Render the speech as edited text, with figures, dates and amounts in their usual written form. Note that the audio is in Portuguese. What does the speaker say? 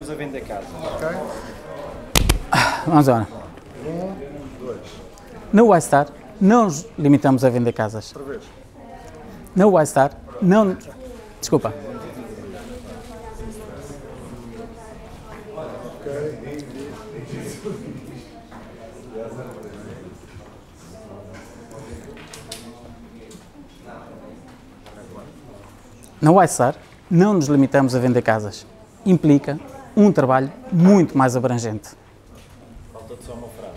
limitamos a vender casas. Ok. Vamos lá. 1, 2. No iStar, não nos limitamos a vender casas. Outra vez. No iStar, não... Desculpa. No iStar, não nos limitamos a vender casas. Implica um trabalho muito mais abrangente. Falta-te só uma frase.